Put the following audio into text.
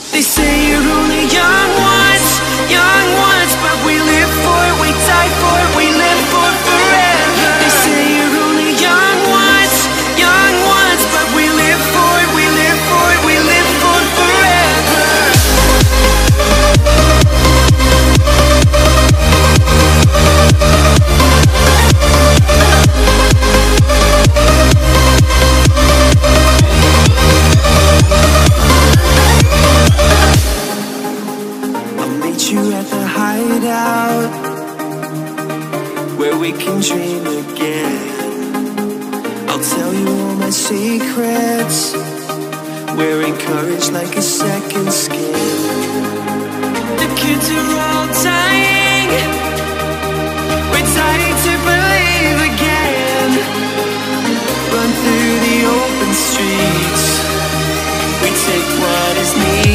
They say you're only young once, but we live for it, we die for it, we live for forever. They say you're only young once, but we live for it, we live for it, we live for forever. I'll meet you at the hideout, where we can dream again. I'll tell you all my secrets, wearing courage like a second skin. The kids are all dying, we're dying to believe again. Run through the open streets, we take what is needed.